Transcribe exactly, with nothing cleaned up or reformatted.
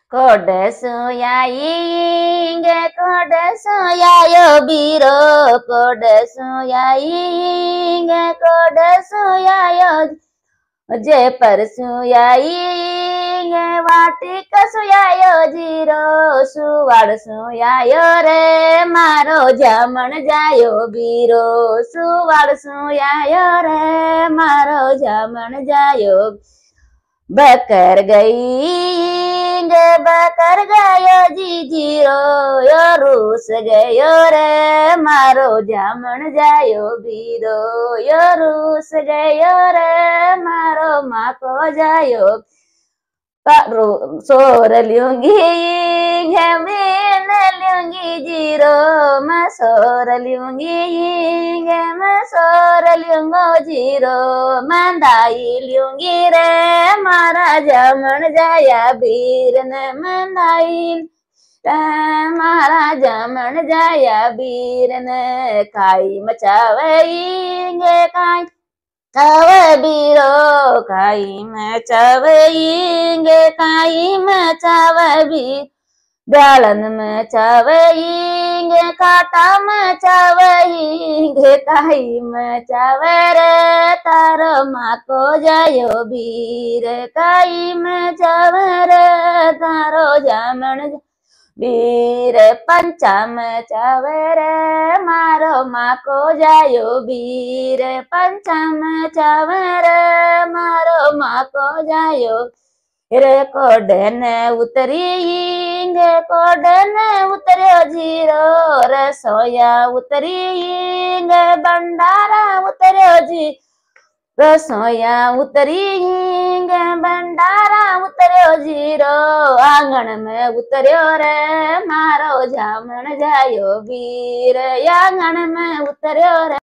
कोडे सुयाइंगे कोडे सुयायो बीरो कोडे सुयाइंगे कोडे सुयायो जे पर सुयाइंगे वाटिक सुयायो जीरो सुवाड़ सुयायो रे मारो जामण जायो बीरो सुवाड़ सुयायो रे मारो जामण जायो बकर गई गे बकर गयो जी जीरो यो रूस गयो रे मारो जामण जायो बीरो यो रूस गयो रे मारो माको जायो सोर लूंगी मैं लूंगी जीरो मैं सोर लूंगी मैं सोर लूंगो जीरो मैं दाई लूंगी रे मारा जामण जाया बीर ने मैं दाई मारा जामण जाया बीर ने काई मचावेंगे काई चवे बीरो काई में चवेंगे काई में चवे बीर ब्यालन में चवेंगे काटा में चवेंगे काई में चवे रे तारो माँ को जायो बीर काई में चवे रे तारो जामण बीर पंचा में चवे रे मारो माँ को जायो बीर पंचा में चवे रे मारो माँ को जायो रे कोडे ने उतरी कोडे ने उतरियो जीरो रे सोया उतरी भंडारा उतरियो जी रसोया उतरी भंडारा उतरियो जीरो आंगण में उतरियो रे मारो जामण जायो बीर आंगण में उतरियो रे।